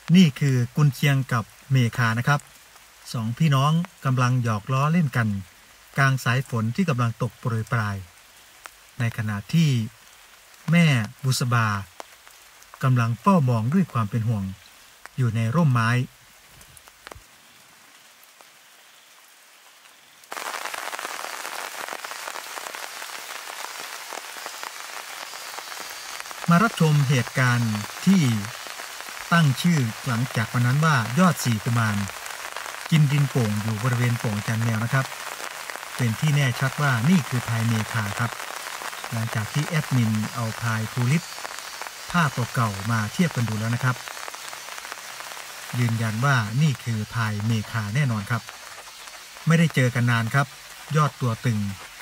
นี่คือกุนเชียงกับเมคานะครับสองพี่น้องกำลังหยอกล้อเล่นกันกลางสายฝนที่กำลังตกโปรยปลายในขณะที่แม่บุษบากำลังเฝ้ามองด้วยความเป็นห่วงอยู่ในร่มไม้มารับชมเหตุการณ์ที่ตั้งชื่อหลังจากวันนั้นว่ายอดสี่กุมารกินดินโป่งอยู่บริเวณโป่งจันแมวนะครับเป็นที่แน่ชัดว่านี่คือพายเมคาครับหลังจากที่แอดมินเอาพายทูลิปภาพเก่าๆมาเทียบกันดูแล้วนะครับยืนยันว่านี่คือพายเมคาแน่นอนครับไม่ได้เจอกันนานครับยอดตัวตึง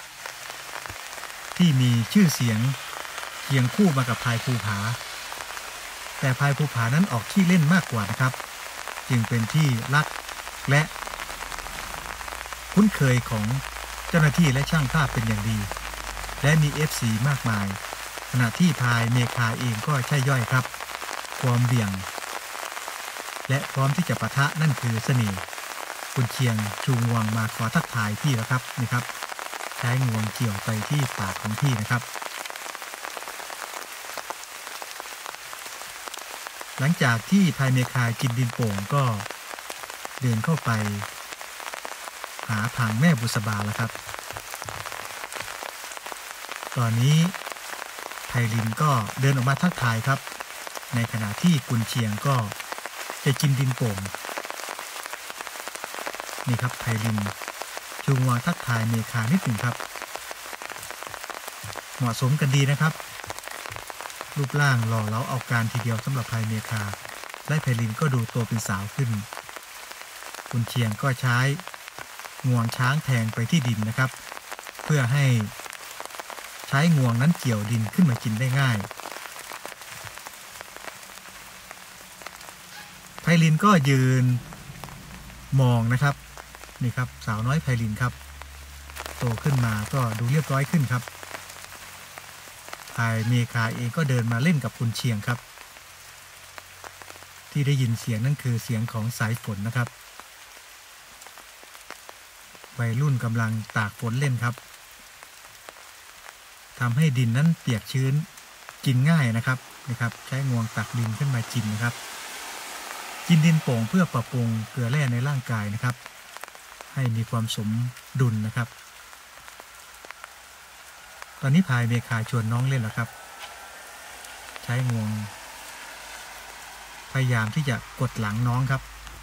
ที่มีชื่อเสียงเคียงคู่มากับพายภูผาแต่พายภูผานั้นออกขี้เล่นมากกว่านะครับจึงเป็นที่รักและคุ้นเคยของเจ้าหน้าที่และช่างภาพเป็นอย่างดีและมี FC มากมายขณะที่พายเมคาเองก็ใช่ย่อยครับความเบี่ยงและพร้อมที่จะปะทะนั่นคือเสน่ห์กุนเชียงชูงวงมาขอทักทายพี่แล้วครับนี่ครับใช้งวงเกี่ยวไปที่ปากของพี่นะครับหลังจากที่พายเมคากินดินโป่งก็เดินเข้าไปหาทางแม่บุษบาแล้วครับตอนนี้ไพลินก็เดินออกมาทักทายครับในขณะที่กุนเชียงก็จะกินดินโป่งนี่ครับไพลินชูงวงทักทายเมคานิดหนึ่งครับเหมาะสมกันดีนะครับรูปร่างหล่อเหลาเอาการทีเดียวสำหรับพายเมคาและไพลินก็ดูโตเป็นสาวขึ้นกุนเชียงก็ใช้งวงช้างแทงไปที่ดินนะครับเพื่อให้ใช้งวงนั้นเกี่ยวดินขึ้นมากินได้ง่ายไพลินก็ยืนมองนะครับนี่ครับสาวน้อยไพลินครับโตขึ้นมาก็ดูเรียบร้อยขึ้นครับพายเมคาเองก็เดินมาเล่นกับกุนเชียงครับที่ได้ยินเสียงนั่นคือเสียงของสายฝนนะครับวัยรุ่นกำลังตากฝนเล่นครับทำให้ดินนั้นเปียกชื้นกินง่ายนะครับใช้งวงตักดินขึ้นมากินนะครับกินดินโป่งเพื่อปรับปรุงเกลือแร่ในร่างกายนะครับให้มีความสมดุลนะครับตอนนี้พายเมคาชวนน้องเล่นแล้วครับใช้งวงพยายามที่จะกดหลังน้องครับ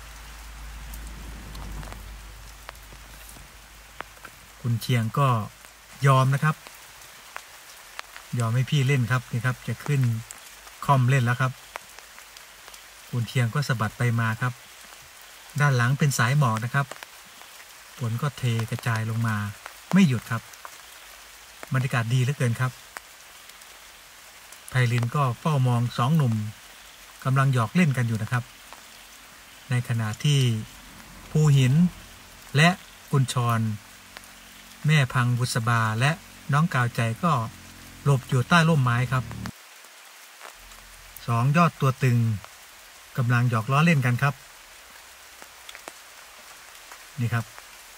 กุนเชียงก็ยอมนะครับยอมให้พี่เล่นครับนี่ครับจะขึ้นคอมเล่นแล้วครับกุนเชียงก็สะบัดไปมาครับด้านหลังเป็นสายหมอกนะครับฝนก็เทกระจายลงมาไม่หยุดครับบรรยากาศดีเหลือเกินครับไพลินก็เฝ้ามองสองหนุ่มกำลังหยอกเล่นกันอยู่นะครับในขณะที่ภูหินและกุญชรแม่พังบุษบาและน้องกาวใจก็หลบอยู่ใต้ร่มไม้ครับสองยอดตัวตึงกำลังหยอกล้อเล่นกันครับนี่ครับ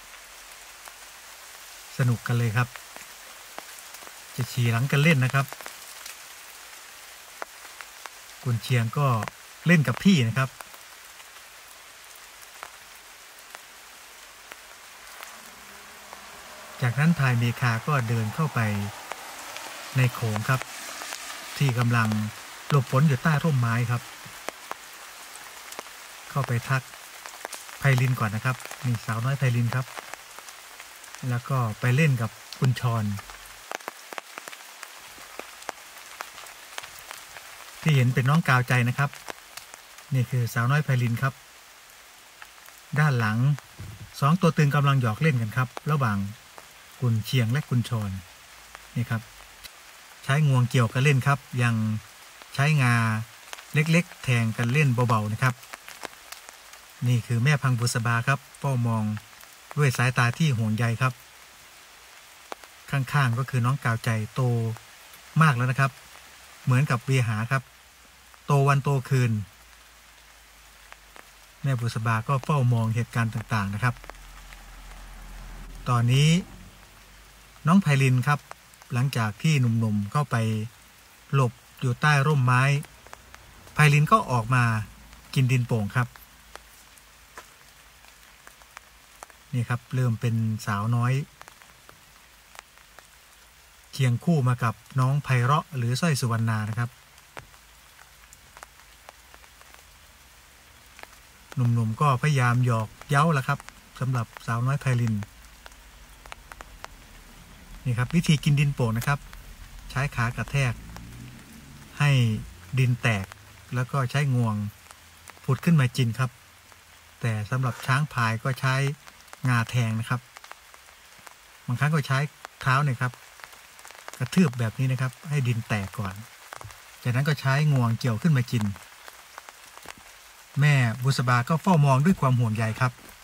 สนุกกันเลยครับจะขี่หลังกันเล่นนะครับกุนเชียงก็เล่นกับพี่นะครับจากนั้นพายเมคาก็เดินเข้าไปในโขงครับที่กำลังหลบฝนอยู่ใต้ร่มไม้ครับเข้าไปทักไพลินก่อนนะครับนี่สาวน้อยไพลินครับแล้วก็ไปเล่นกับกุญชรที่เห็นเป็นน้องกาวใจนะครับนี่คือสาวน้อยไพลินครับด้านหลังสองตัวตึงกำลังหยอกเล่นกันครับระหว่างกุนเชียงและกุญชรนี่ครับใช้งวงเกี่ยวกันเล่นครับยังใช้งาเล็กๆแทงกันเล่นเบาๆนะครับนี่คือแม่พังบุษบาครับเฝ้ามองด้วยสายตาที่ห่วงใยครับข้างๆก็คือน้องกาวใจโตมากแล้วนะครับเหมือนกับเวียหาครับโตวันโตคืนแม่บุษบาก็เฝ้ามองเหตุการณ์ต่างๆนะครับตอนนี้น้องไพลินครับหลังจากที่หนุ่มๆเข้าไปหลบอยู่ใต้ร่มไม้ไพลินก็ออกมากินดินโป่งครับนี่ครับเริ่มเป็นสาวน้อยเคียงคู่มากับน้องไพเราะหรือสร้อยสุวรรณานะครับหนุ่มๆก็พยายามหยอกเย้าละครับสำหรับสาวน้อยไพลินนี่ครับวิธีกินดินโป่งนะครับใช้ขากระแทกให้ดินแตกแล้วก็ใช้งวงผุดขึ้นมากินครับแต่สำหรับช้างพายก็ใช้งาแทงนะครับบางครั้งก็ใช้เท้าเนี่ยครับกระทืบแบบนี้นะครับให้ดินแตกก่อนจากนั้นก็ใช้งวงเกี่ยวขึ้นมากินแม่บุษบาก็เฝ้ามองด้วยความห่วงใยครับ